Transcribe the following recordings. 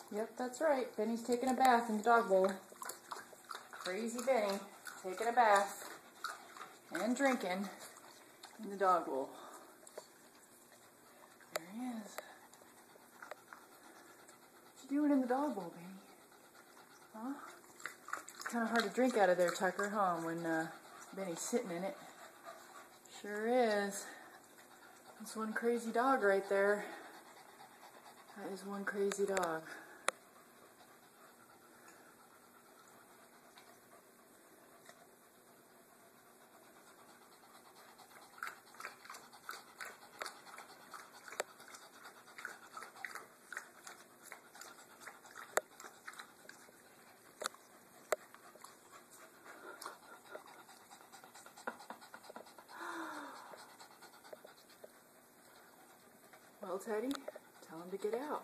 Yep, that's right. Benny's taking a bath in the dog bowl. Crazy Benny taking a bath and drinking in the dog bowl. There he is. What you doing in the dog bowl, Benny? Huh? It's kind of hard to drink out of there, Tucker, huh? When Benny's sitting in it. Sure is. That's one crazy dog right there. That is one crazy dog. Well, Teddy, tell him to get out.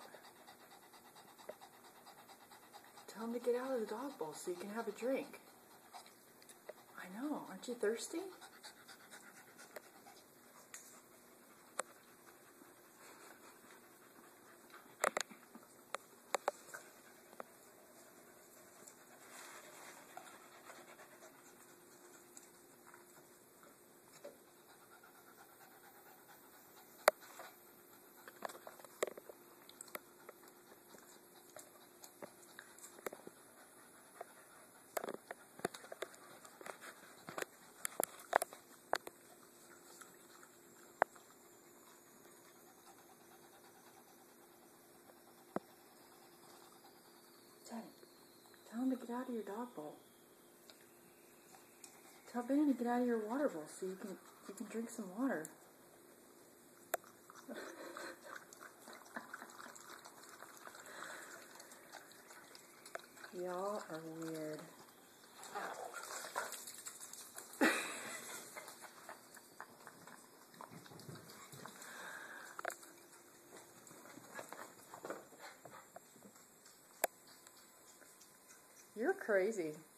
Tell him to get out of the dog bowl so you can have a drink. I know, aren't you thirsty? Teddy, tell him to get out of your dog bowl. Tell Benny to get out of your water bowl so you can drink some water. Y'all are weird. You're crazy.